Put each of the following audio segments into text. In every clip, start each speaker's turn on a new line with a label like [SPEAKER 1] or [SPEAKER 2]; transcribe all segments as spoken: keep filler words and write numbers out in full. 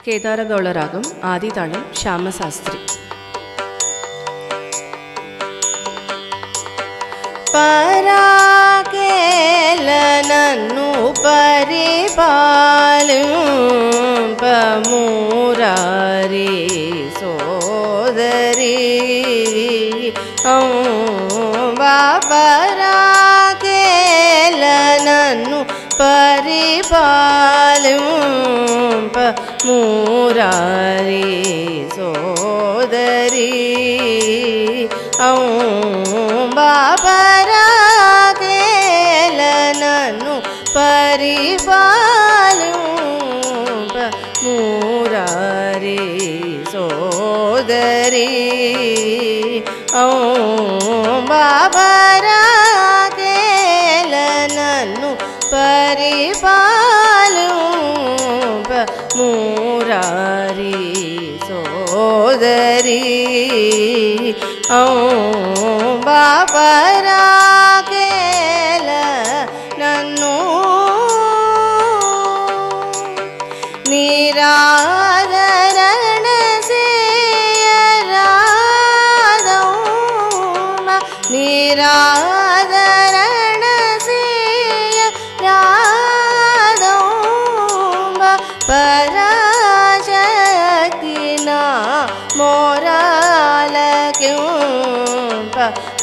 [SPEAKER 1] కేదారగౌళ రాగం ఆది తాళం శ్యామశాస్త్రి.
[SPEAKER 2] పరాకేల నన్ను పరిపాలింపమురారి సోదరి పరాకేల నన్ను పరిపాలింపమురారి సోదరి పరాకేల నన్ను పరిపాలింపమురారి సోదరి పరాకేల నన్ను పరిపాలింపమురారి సోదరి పరాకేల నన్ను నిరాదరణ సేయరాదౌమ నిరాదరణ సేయరాదౌమ పరాశక్తి నా మోరాలక్యుంప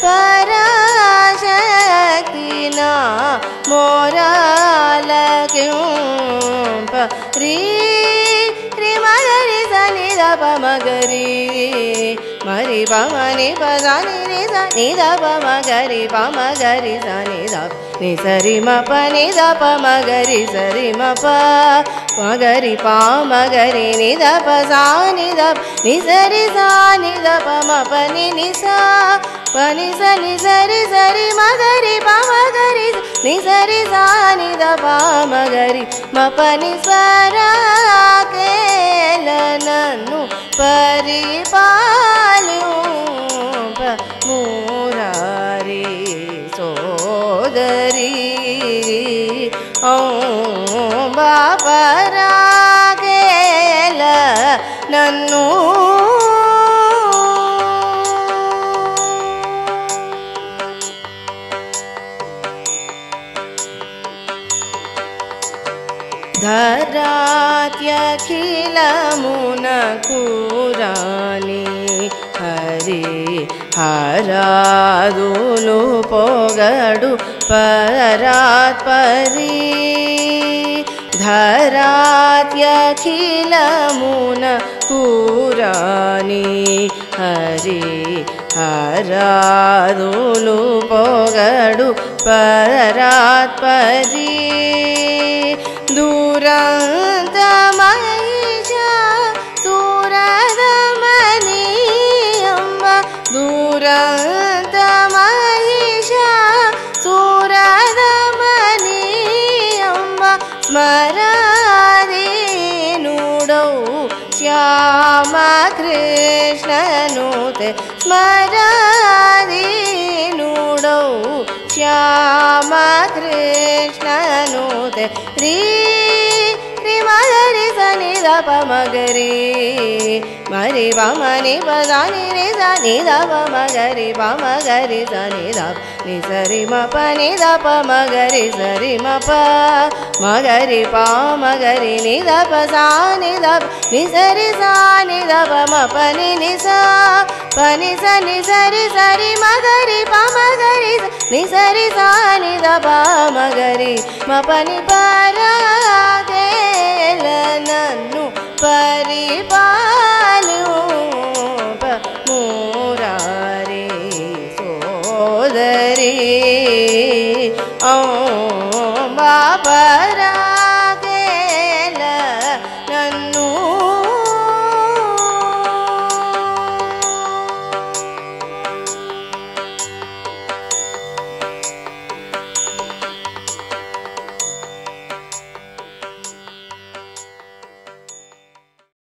[SPEAKER 2] పరాశక్తి నా మోరాలక్యుంప రీ శ్రీ మగరి సని దప మగరి మరి పమని పదని రి సని దప మగరి పమగరి సని దప ని సరి మ పని దప మగరి సరి మ ప మగరి పామగరి ని దప సాని దప ని సరి సాని దప మ పని ని సా పని సని సరి సరి మగరి పామగరి ని సరి సాని దప మగరి మ పని పరాకేల నన్ను పరిపాలింపమురారి సోదరి పరాకేల నన్ను ధరాత్యఖిలమునకురాని హరి హరాదులు పొగడు పరాత్పరి ధరాత్యఖిలమునకురాని హరి హరాదులు పొగడు పరాత్పరి దురంత మహిష సురదమని అంబ దురంత మహిష సురదమని అంబ స్మరాదీనుడౌ శ్యామ కృష్ణనుతే స్మరాదీనుడౌ శ్యామ కృష్ణనుతే రీ శ్రీ మగరి సని దప మగరి మరి పమని పదని రి సని దప మగరి పమగరి సని దప ని సరి మ పని దప మగరి సరి మ ప మగరి పామగరి ని దప సాని దప ని సరి సాని దప మ పని ని సా పని సని సరి సరి మగరి పమగరి ని సరి సాని దప మగరి మ పని పరాకేల నన్ను పరిపాలింపమురారి సోదరి పరా